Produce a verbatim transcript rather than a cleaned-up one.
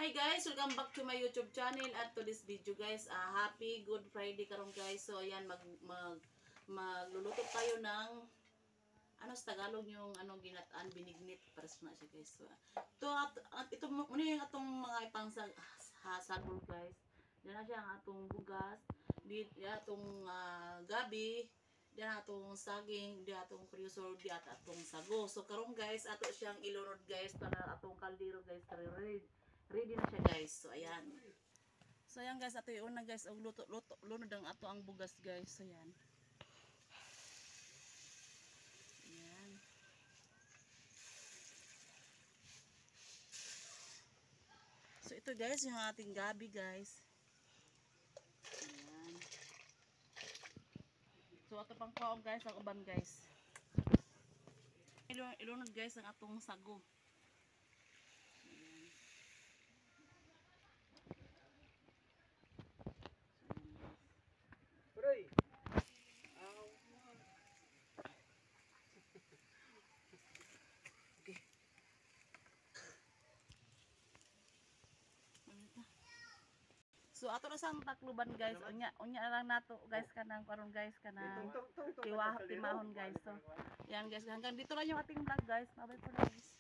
Hi guys, welcome back to my YouTube channel at to this video guys. Uh, happy Good Friday karon guys. So ayan mag mag magluluto tayo ng ano sa Tagalog yung ano ginataan binignit para na siya guys. So, to at, at ito muna yung atong mga ipang sa hasagol guys. Diyan na siya ang atong bugas, di atong uh, gabi, diyan atong saging, di atong preusol, di at atong sago. So karon guys, ato siyang ilunod guys para atong kaldero guys ready. Ready na siya guys. So ayan. So ayan guys, ato yung una guys, og luto luto lunod ang ato ang bugas guys. So ayan. Ayan. So ito guys, yung ating gabi guys. Ayan. So ato pang kaom guys, ang uban guys. Ilunod guys ang atong sago. Roy. Okay. So ato na sang takluban guys. Unya unya lang nato guys kanang karon guys kanang tiwa timahon guys. So yan guys, hanggang dito lang yung ating vlog guys. Bye bye for now guys.